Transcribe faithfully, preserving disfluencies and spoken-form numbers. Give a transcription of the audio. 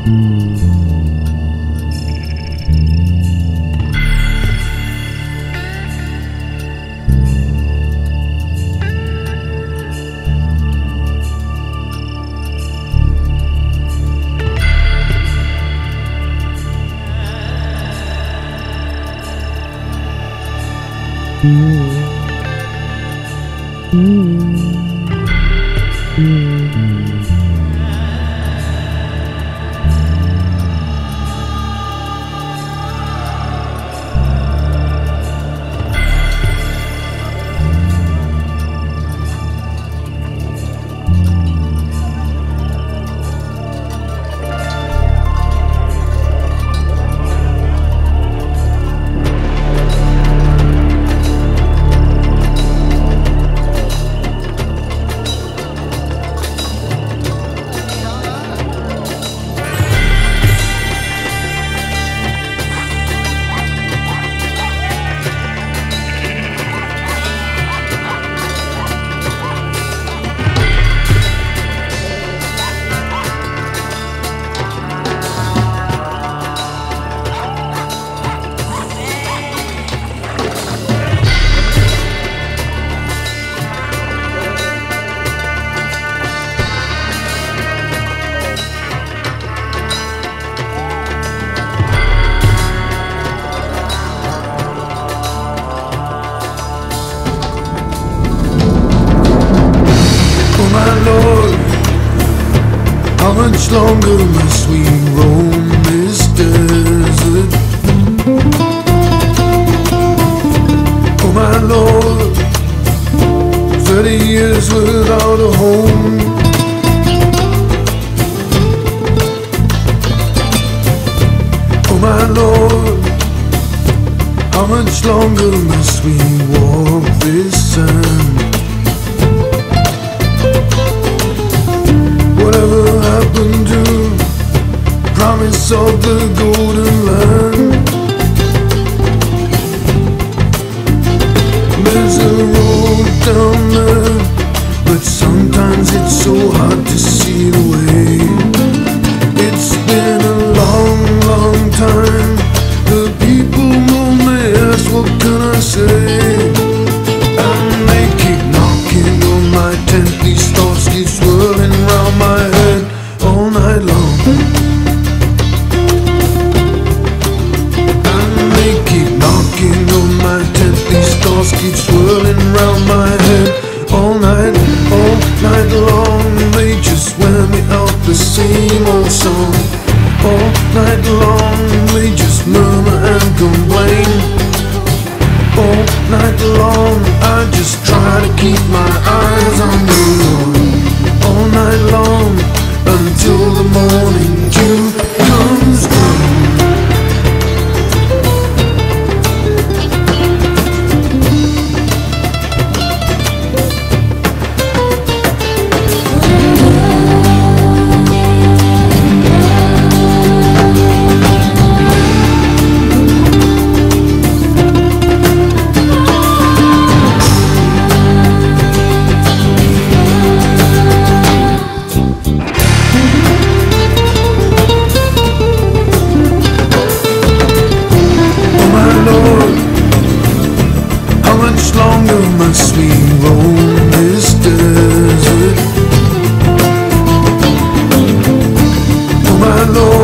much longer must we roam this desert? Oh my Lord, thirty years without a home. Oh my Lord, how much longer must we walk this sand? Whatever happened to promise of the golden land? There's a road down there, but sometimes it's so hard to see the way. It's been a long, long time. The people mourn, they ask, what can I say? And they keep knocking on my tent. These thoughts keep swirling round my head all night long. And they keep knocking on my tent. These thoughts keep swirling round my head all night, all night long. They just wear me out the same old song. All night long they just murmur and complain. All night long I just try to keep my eyes on the Lord. All night long until the morning dew comes down. Must we roam this desert? Oh my Lord,